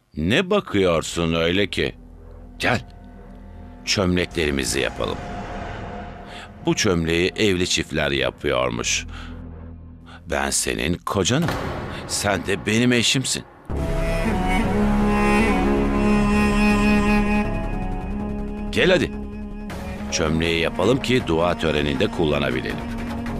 Ne bakıyorsun öyle ki? Gel, çömleklerimizi yapalım. Bu çömleği evli çiftler yapıyormuş. Ben senin kocanım. Sen de benim eşimsin. Gel hadi. Çömleği yapalım ki dua töreninde kullanabilelim.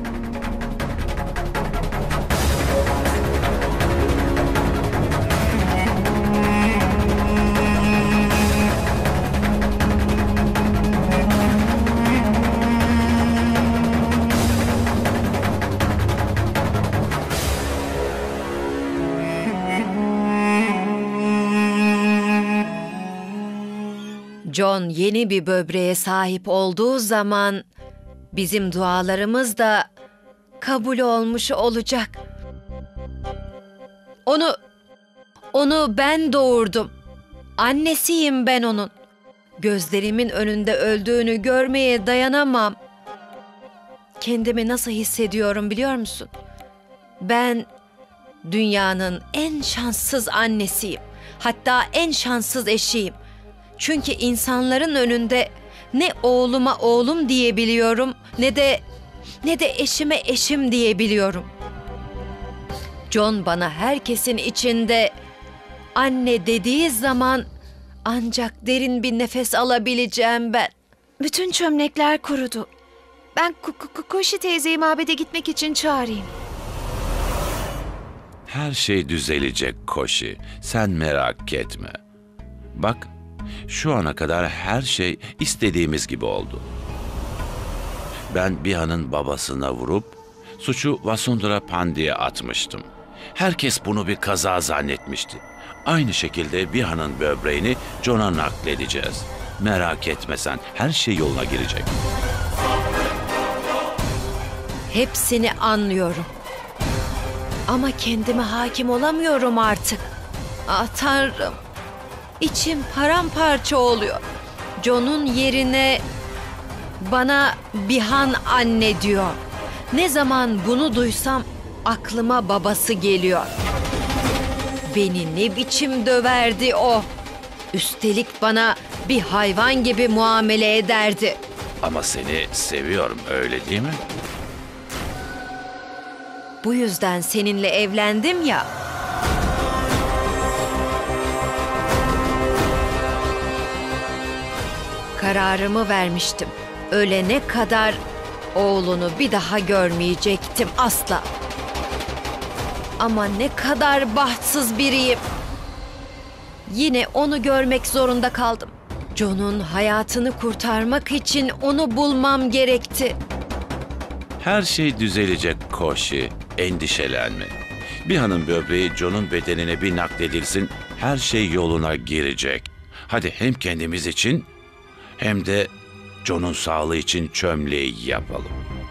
John yeni bir böbreğe sahip olduğu zaman bizim dualarımız da kabul olmuş olacak. Onu ben doğurdum. Annesiyim ben onun. Gözlerimin önünde öldüğünü görmeye dayanamam. Kendimi nasıl hissediyorum biliyor musun? Ben dünyanın en şanssız annesiyim. Hatta en şanssız eşiyim. Çünkü insanların önünde ne oğluma oğlum diyebiliyorum ne de eşime eşim diyebiliyorum. John bana herkesin içinde anne dediği zaman ancak derin bir nefes alabileceğim ben. Bütün çömlekler kurudu. Ben Koşi teyzeyi mabede gitmek için çağırayım. Her şey düzelecek Koşi. Sen merak etme. Bak, şu ana kadar her şey istediğimiz gibi oldu. Ben Biha'nın babasına vurup suçu Vasundhara Pandey'e atmıştım. Herkes bunu bir kaza zannetmişti. Aynı şekilde Biha'nın böbreğini John'a nakledeceğiz. Merak etme sen, her şey yoluna girecek. Hepsini anlıyorum. Ama kendime hakim olamıyorum artık. Ah Tanrım. İçim paramparça oluyor. John'un yerine bana Bihan anne diyor. Ne zaman bunu duysam aklıma babası geliyor. Beni ne biçim döverdi o. Üstelik bana bir hayvan gibi muamele ederdi. Ama seni seviyorum, öyle değil mi? Bu yüzden seninle evlendim ya. Kararımı vermiştim. Ölene kadar oğlunu bir daha görmeyecektim asla. Ama ne kadar bahtsız biriyim. Yine onu görmek zorunda kaldım. John'un hayatını kurtarmak için onu bulmam gerekti. Her şey düzelecek Koşi, endişelenme. Biha'nın böbreği John'un bedenine bir nakledilsin, her şey yoluna girecek. Hadi hem kendimiz için hem de John'un sağlığı için çömleği yapalım.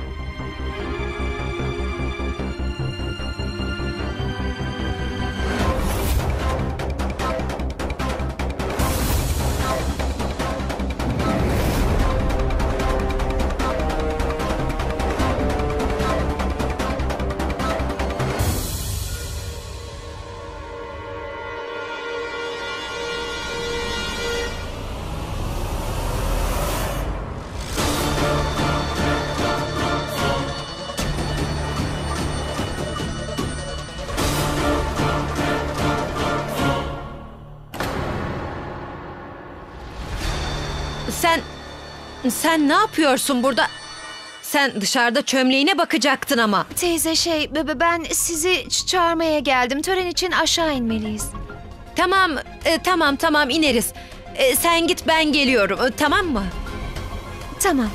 Sen ne yapıyorsun burada? Sen dışarıda çömleğine bakacaktın ama. Teyze ben sizi çağırmaya geldim. Tören için aşağı inmeliyiz. Tamam ineriz. Sen git, ben geliyorum, tamam mı? Tamam.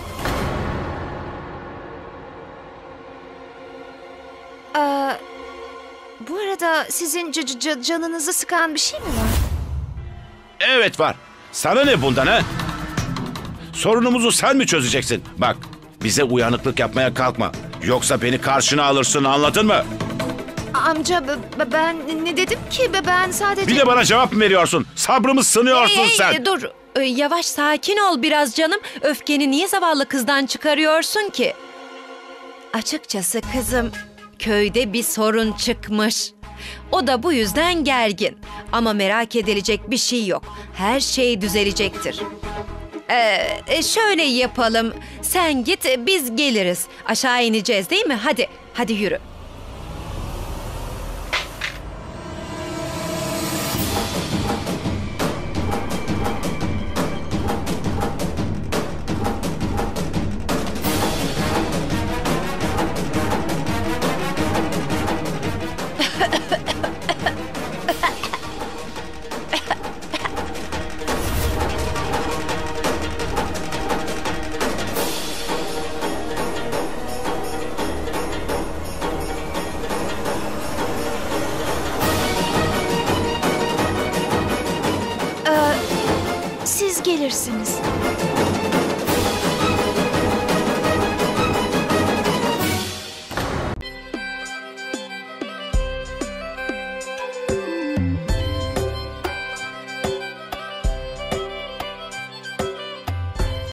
Bu arada sizin canınızı sıkan bir şey mi var? Evet var. Sana ne bundan ha? Sorunumuzu sen mi çözeceksin? Bak, bize uyanıklık yapmaya kalkma. Yoksa beni karşına alırsın, anladın mı? Amca ben ne dedim ki? Ben sadece... Bir de bana cevap mı veriyorsun? Sabrımı sınıyorsun sen. Dur, yavaş, sakin ol biraz canım. Öfkeni niye zavallı kızdan çıkarıyorsun ki? Açıkçası kızım, köyde bir sorun çıkmış. O da bu yüzden gergin. Ama merak edilecek bir şey yok. Her şey düzelecektir. Şöyle yapalım. Sen git, biz geliriz. Aşağı ineceğiz değil mi? Hadi yürü. Siz gelirsiniz.